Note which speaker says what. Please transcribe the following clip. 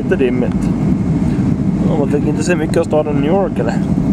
Speaker 1: jättedimmigt. Man fick inte se mycket av staden New York eller?